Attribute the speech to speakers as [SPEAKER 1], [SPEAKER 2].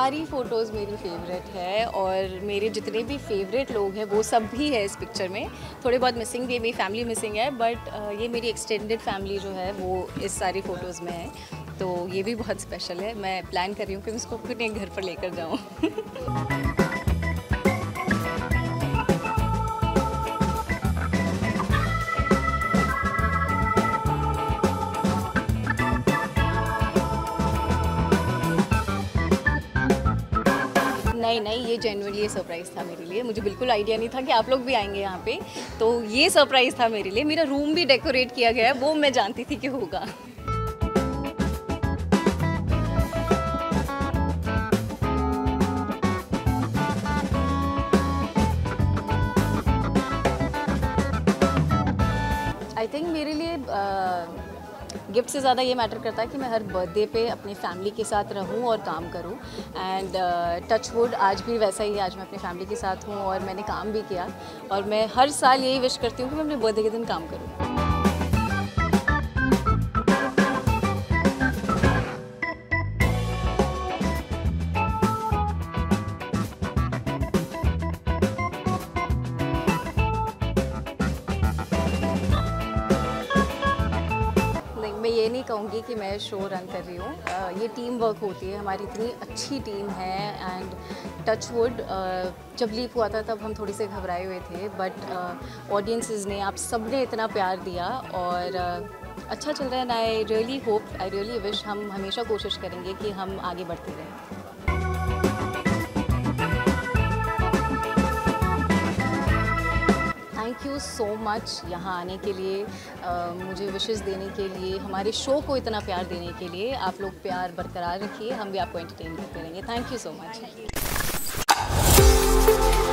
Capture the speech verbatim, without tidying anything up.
[SPEAKER 1] सारी फ़ोटोज़ मेरी फेवरेट है और मेरे जितने भी फेवरेट लोग हैं वो सब भी है इस पिक्चर में। थोड़े बहुत मिसिंग भी है, मेरी फैमिली मिसिंग है, बट ये मेरी एक्सटेंडेड फैमिली जो है वो इस सारी फ़ोटोज़ में है, तो ये भी बहुत स्पेशल है। मैं प्लान कर रही हूँ कि मैं इसको अपने घर पर लेकर जाऊँ। नहीं नहीं, ये जेन्युइनली ये सरप्राइज़ था मेरे लिए। मुझे बिल्कुल आइडिया नहीं था कि आप लोग भी आएंगे यहाँ पे, तो ये सरप्राइज़ था मेरे लिए। मेरा रूम भी डेकोरेट किया गया है, वो मैं जानती थी कि होगा। आई थिंक मेरे लिए गिफ्ट से ज़्यादा ये मैटर करता है कि मैं हर बर्थडे पे अपनी फैमिली के साथ रहूं और काम करूं। एंड टच वुड आज भी वैसा ही है, आज मैं अपनी फैमिली के साथ हूं और मैंने काम भी किया, और मैं हर साल यही विश करती हूँ कि मैं अपने बर्थडे के दिन काम करूँ। मैं ये नहीं कहूँगी कि मैं शो रन कर रही हूँ, ये टीम वर्क होती है, हमारी इतनी अच्छी टीम है। एंड टच वुड जब लीप हुआ था तब हम थोड़े से घबराए हुए थे, बट ऑडियंसेस ने, आप सब ने इतना प्यार दिया और uh, अच्छा चल रहा है। And I really hope, I really wish हम हमेशा कोशिश करेंगे कि हम आगे बढ़ते रहें। थैंक यू सो मच यहाँ आने के लिए, uh, मुझे विशेस देने के लिए, हमारे शो को इतना प्यार देने के लिए। आप लोग प्यार बरकरार रखिए, हम भी आपको एंटरटेन करते रहेंगे। Thank you so much.